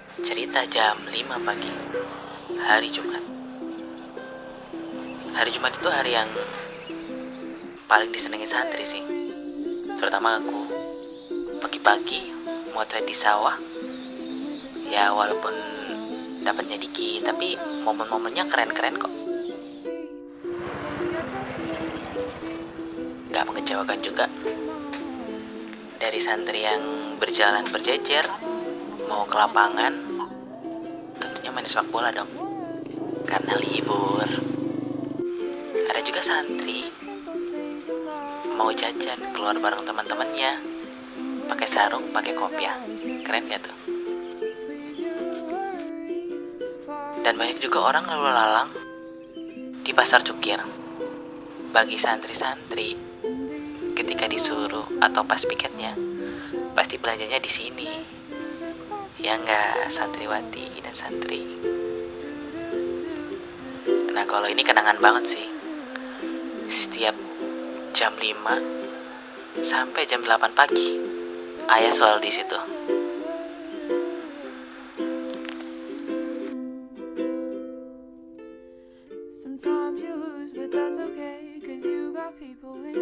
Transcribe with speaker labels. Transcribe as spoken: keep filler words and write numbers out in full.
Speaker 1: Cerita jam lima pagi, hari Jumat. Hari Jumat itu hari yang paling disenengin santri sih. Terutama aku, pagi-pagi motret di sawah. Ya walaupun dapatnya dikit, tapi momen-momennya keren-keren kok. Gak mengecewakan juga. Dari santri yang berjalan berjejer, mau ke lapangan, tentunya main sepak bola dong, karena libur. Ada juga santri mau jajan keluar bareng teman-temannya, pakai sarung, pakai kopiah. Keren gak tuh? Dan banyak juga orang lalu lalang di pasar cukir. Bagi santri-santri, ketika disuruh atau pas piketnya, pasti belanjanya di sini. Ya enggak, santriwati dan santri. Nah, kalau ini kenangan banget sih. Setiap jam lima sampai jam delapan pagi, ayah selalu di situ.
Speaker 2: Sometimes you lose, but that's okay, 'cause you got people in